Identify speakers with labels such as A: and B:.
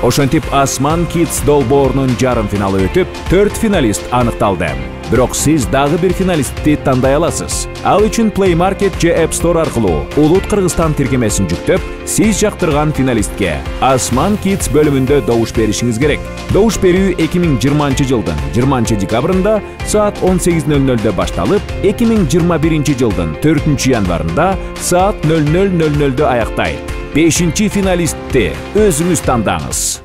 A: Ошентип Asman Kids долбоорунун жарым финалы өтүп, 4 финалист аныкталды. Бирок сиз дагы бир финалистти тандай аласыз. Ал үчүн Play Market же App Store аркылуу Улут Кыргызстан тиркемесин жүктөп, сиз жактырган финалистке Asman Kids бөлүмүндө добуш беришиңиз керек. Добуш берүү 2020-жылдын 20 декабрында саат 18:00 башталып, 2021-жылдын 4 январында саат 00:00 аяктайт. 5-финалистти өзүңүз тандаңыз.